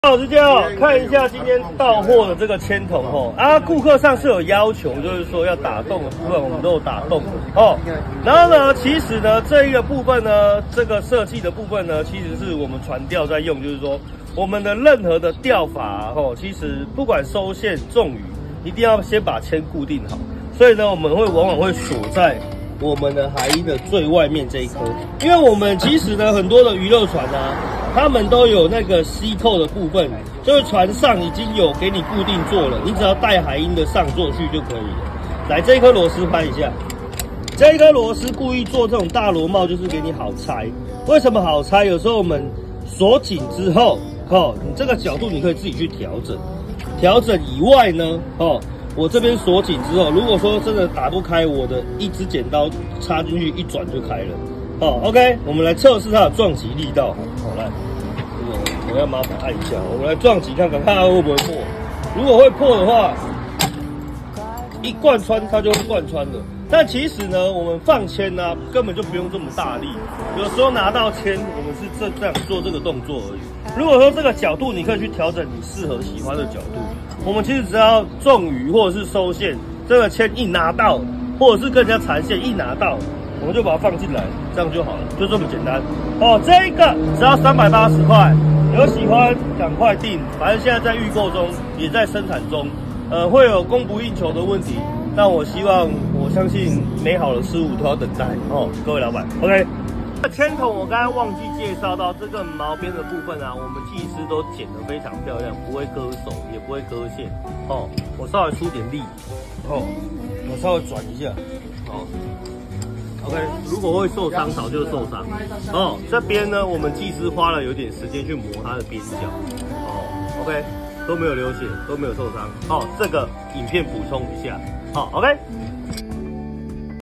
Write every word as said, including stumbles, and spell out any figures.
老师教看一下今天到货的这个铅筒哦，啊，顾客上次有要求，就是说要打洞的部分，我们都有打洞哦。然后呢，其实呢，这一个部分呢，这个设计的部分呢，其实是我们船钓在用，就是说我们的任何的钓法哦，其实不管收线、重鱼，一定要先把铅固定好。所以呢，我们会往往会锁在我们的海鹰的最外面这一颗，因为我们其实呢，很多的娱乐船啊。 他们都有那个吸扣的部分，就是船上已经有给你固定座了，你只要带海鹰的上座去就可以了。来，这一颗螺丝拍一下，这一颗螺丝故意做这种大螺帽，就是给你好拆。为什么好拆？有时候我们锁紧之后，哦，你这个角度你可以自己去调整。调整以外呢，哦，我这边锁紧之后，如果说真的打不开，我的一支剪刀插进去一转就开了。 好 ，OK， 我们来测试它的撞击力道。好，来，这个我要麻烦按一下，我们来撞击看看，看它会不会破。如果会破的话，一贯穿它就会贯穿了。但其实呢，我们放铅呢、啊，根本就不用这么大力。有时候拿到铅，我们是这这样做这个动作而已。如果说这个角度，你可以去调整你适合喜欢的角度。我们其实只要中鱼或者是收线，这个铅一拿到，或者是跟人家缠线一拿到。 我们就把它放进来，这样就好了，就这么简单哦。这一个只要三百八十块，有喜欢赶快订，反正现在在预购中，也在生产中，呃，会有供不应求的问题，但我希望，我相信美好的事物都要等待哦，各位老板 ，OK。铅筒我刚刚忘记介绍到这个毛边的部分啊，我们技师都剪得非常漂亮，不会割手，也不会割线哦。我稍微出点力哦，我稍微转一下，哦。 OK， 如果会受伤，早就受伤。哦，这边呢，我们技师花了有点时间去磨它的边角。哦 ，OK， 都没有流血，都没有受伤。哦，这个影片补充一下。好 ，OK。